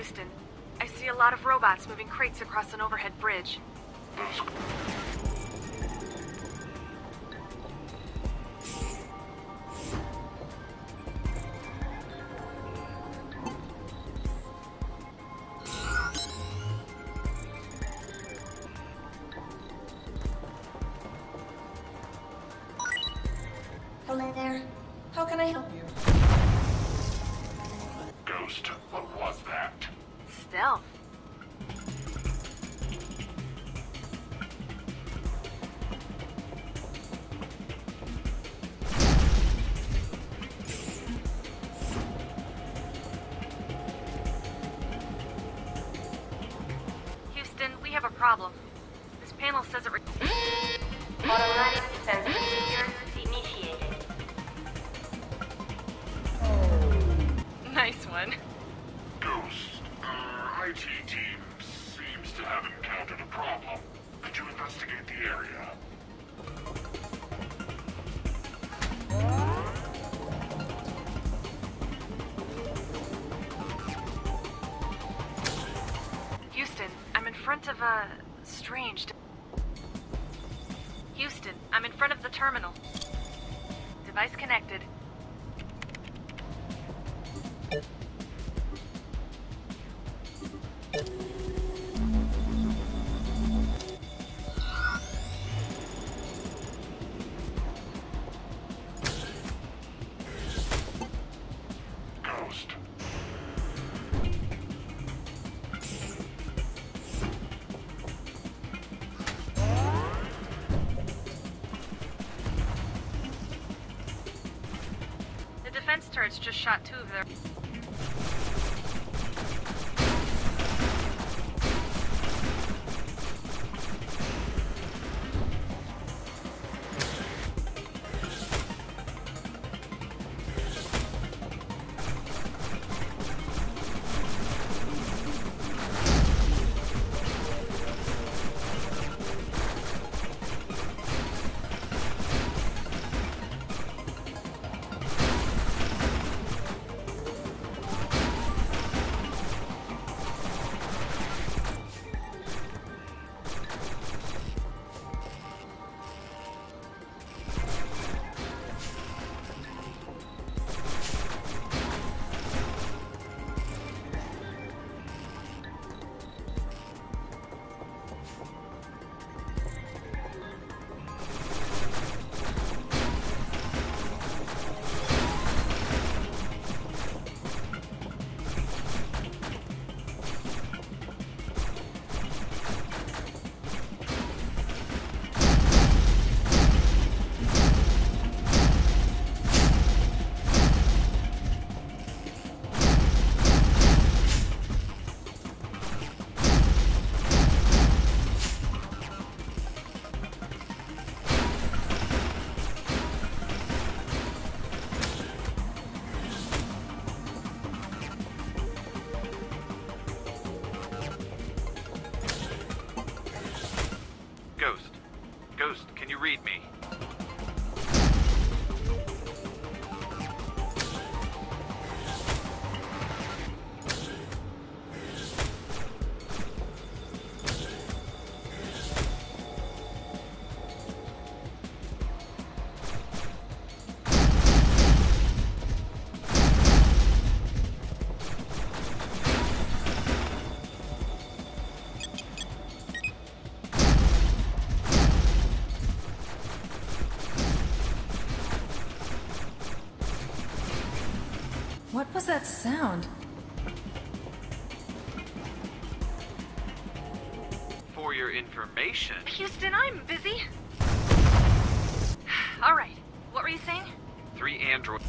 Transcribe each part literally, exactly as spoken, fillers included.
Houston. I see a lot of robots moving crates across an overhead bridge. Hello there. How can I help you? Ghost, what was that? Stealth. Houston, we have a problem. This panel says it re- Automatic defense procedure initiated. Nice one. Ghost, our I T team seems to have encountered a problem. Could you investigate the area? Houston, I'm in front of a strange... de- Houston, I'm in front of the terminal. Device connected. Ghost. The defense turrets just shot two of their... Ghost. Ghost, can you read me? What was that sound? For your information. Houston, I'm busy. All right. What were you saying? Three androids.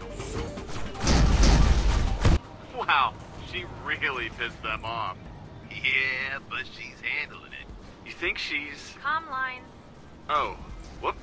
Wow, she really pissed them off. Yeah, but she's handling it. You think she's... Comm lines. Oh, whoops.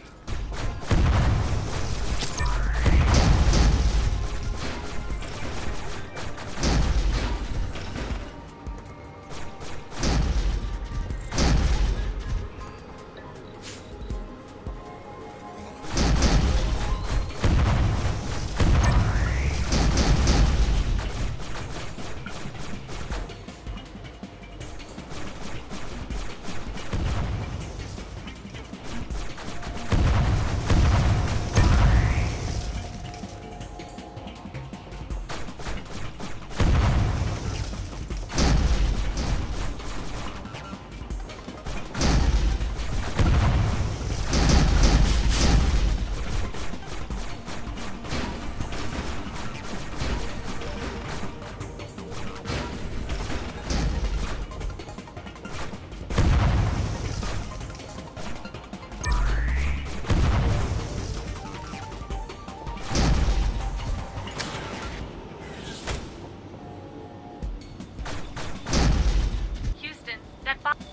Houston, that bomb.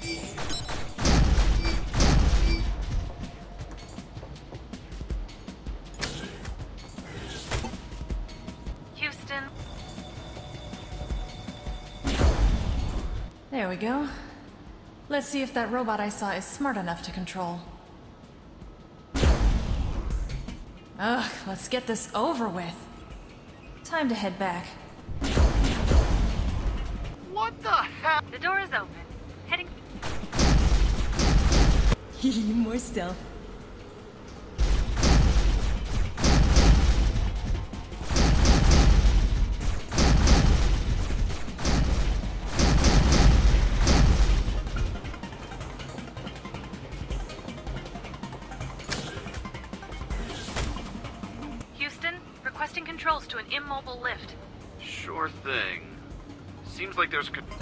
Houston. There we go. Let's see if that robot I saw is smart enough to control. Ugh, let's get this over with. Time to head back. What the hell? The door is open. Heading. More stealth. Houston, requesting controls to an immobile lift. Sure thing. Seems like there's... co-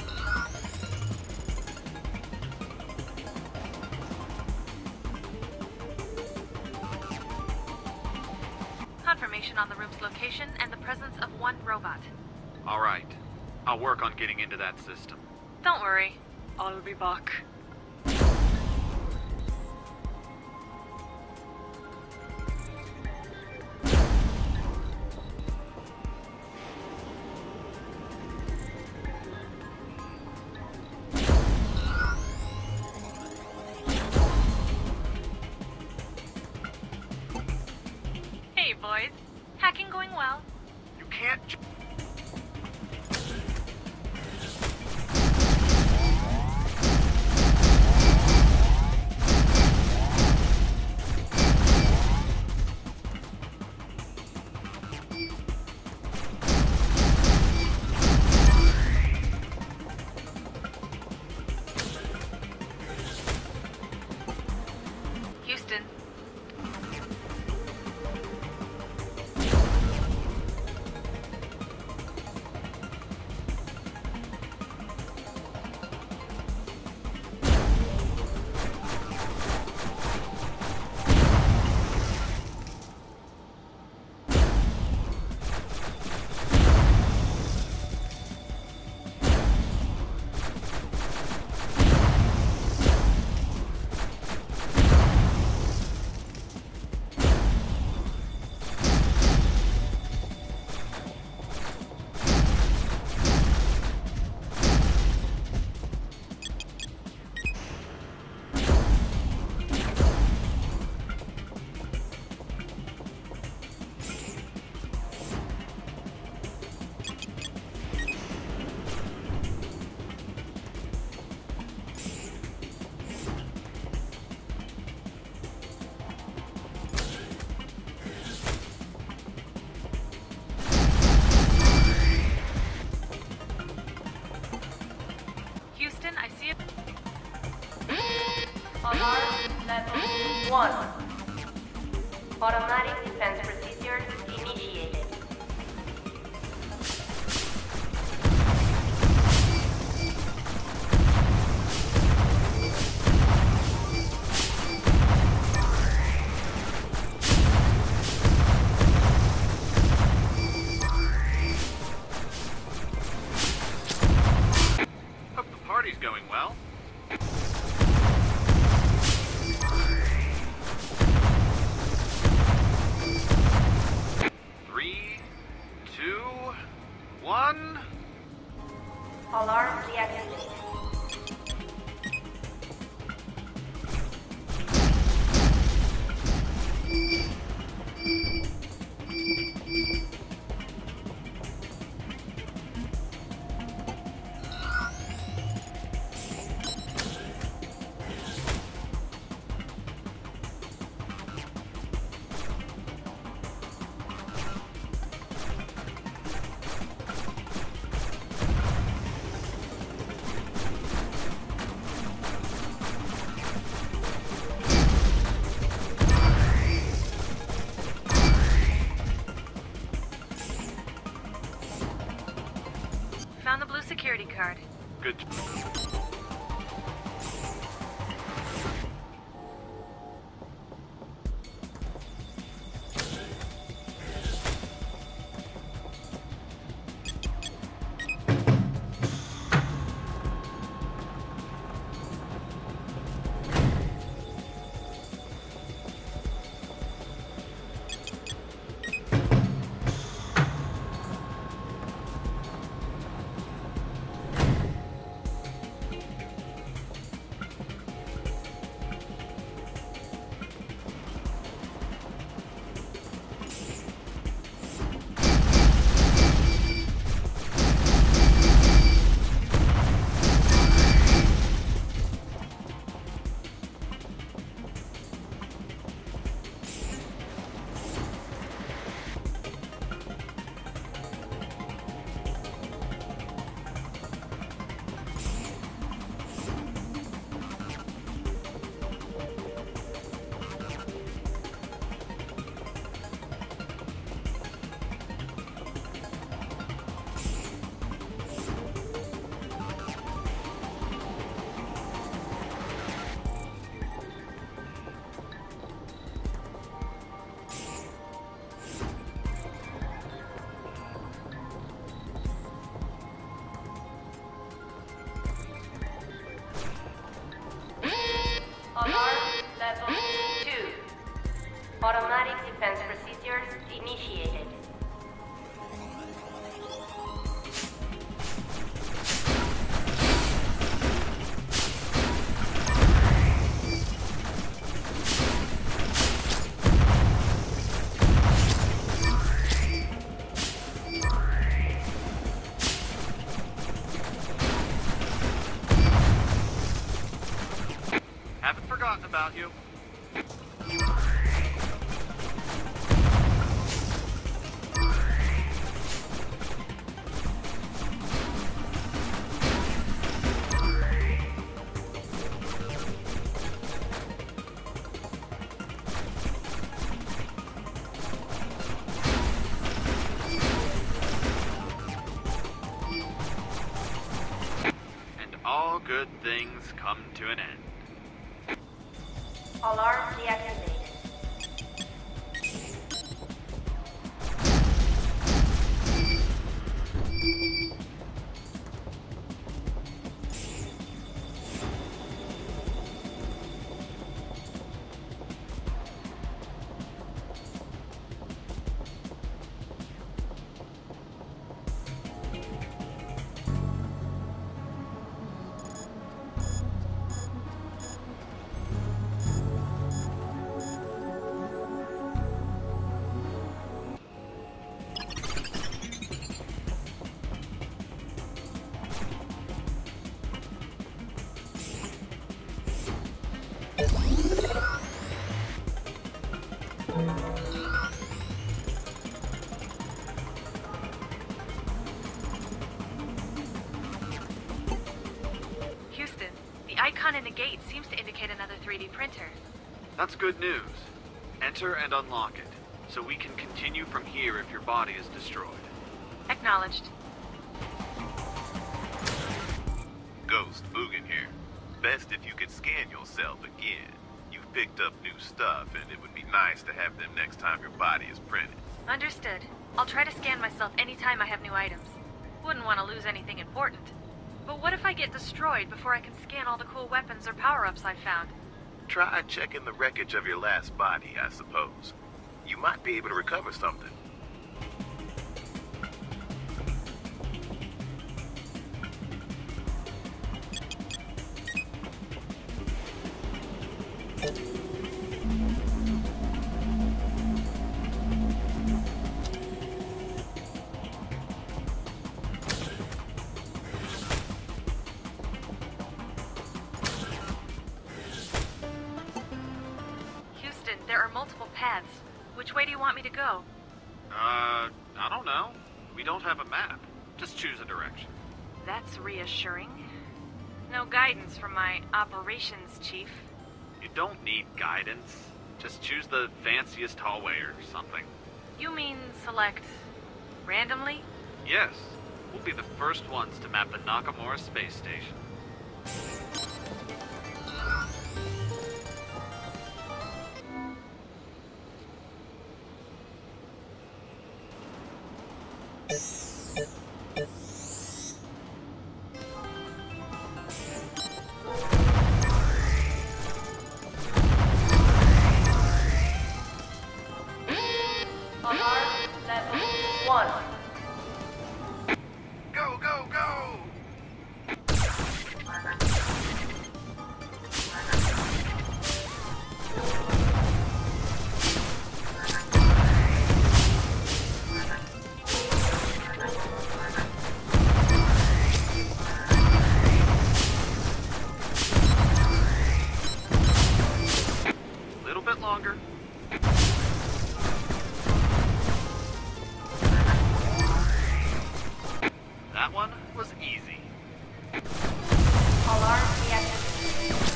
Confirmation on the room's location and the presence of one robot. All right. I'll work on getting into that system. Don't worry. I'll be back. Hey, boys. Hacking going well? You can't... j- Houston. one. Alarm deactivated. Found the blue security card. Good. Alarm level two. Automatic defense procedures initiated. Haven't forgotten about you. And all good things come to an end. Alarm deactivated. Houston, the icon in the gate seems to indicate another three D printer. That's good news. Enter and unlock it, so we can continue from here if your body is destroyed. Acknowledged. Ghost, Mugen here. Best if you could scan yourself again. You've picked up new stuff, and it would be nice to have them next time your body is printed. Understood. I'll try to scan myself anytime I have new items. Wouldn't want to lose anything important. But what if I get destroyed before I can scan all the cool weapons or power-ups I found? Try checking the wreckage of your last body, I suppose. You might be able to recover something. paths. Which way do you want me to go? Uh, I don't know. We don't have a map. Just choose a direction. That's reassuring. No guidance from my operations chief. You don't need guidance. Just choose the fanciest hallway or something. You mean select randomly? Yes. We'll be the first ones to map the Nakamura Space Station. Alarm level one. Go, go, go! A little bit longer. That one was easy. Alarm deactivated.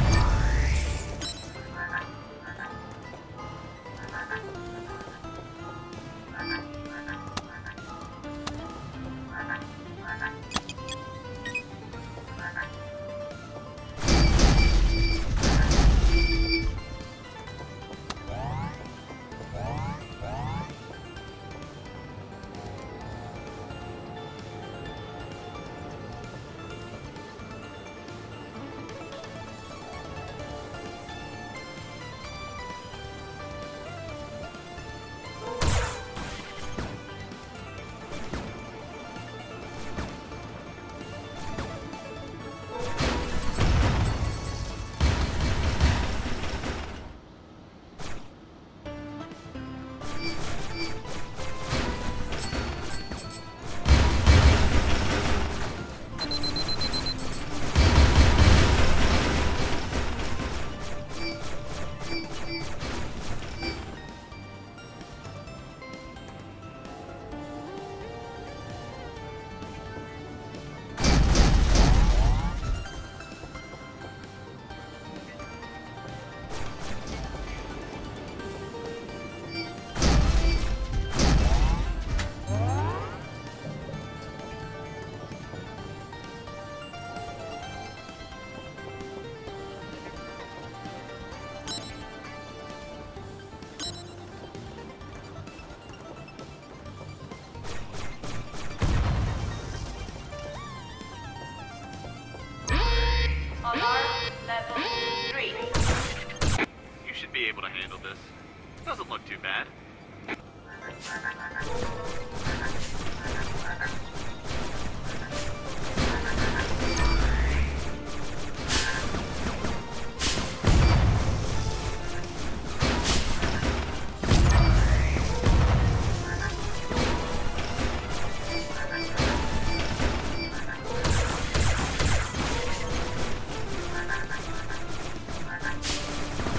Alarm level three. You should be able to handle this. Doesn't look too bad.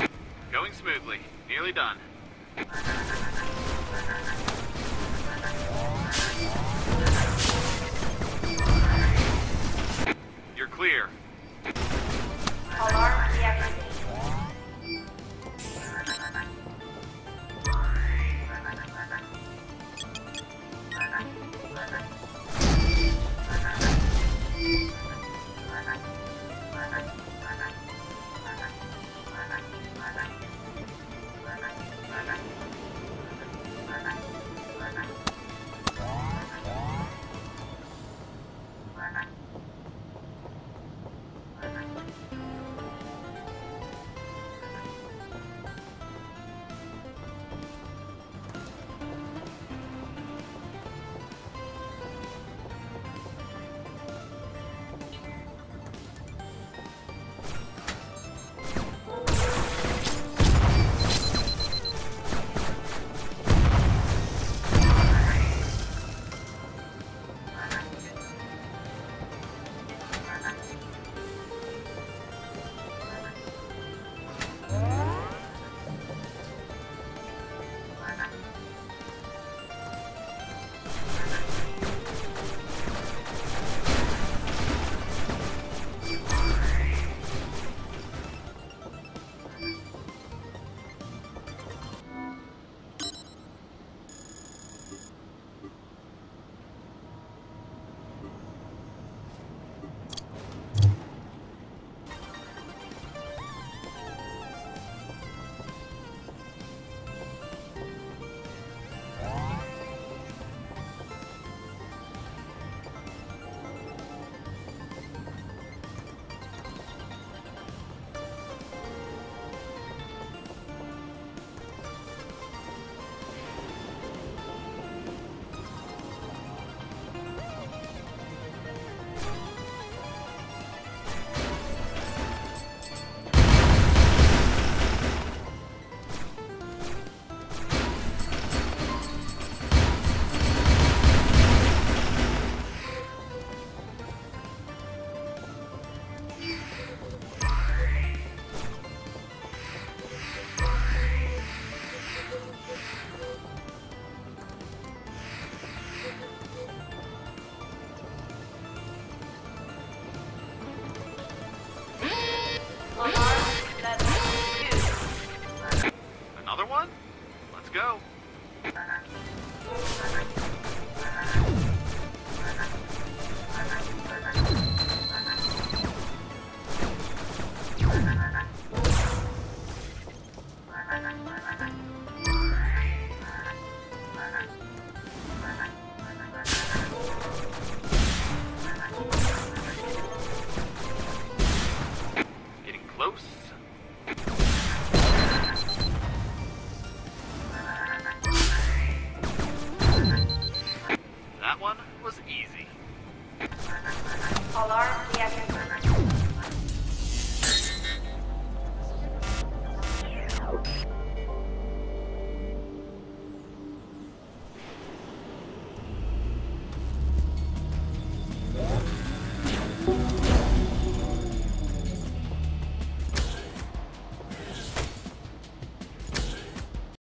Going smoothly. Nearly done.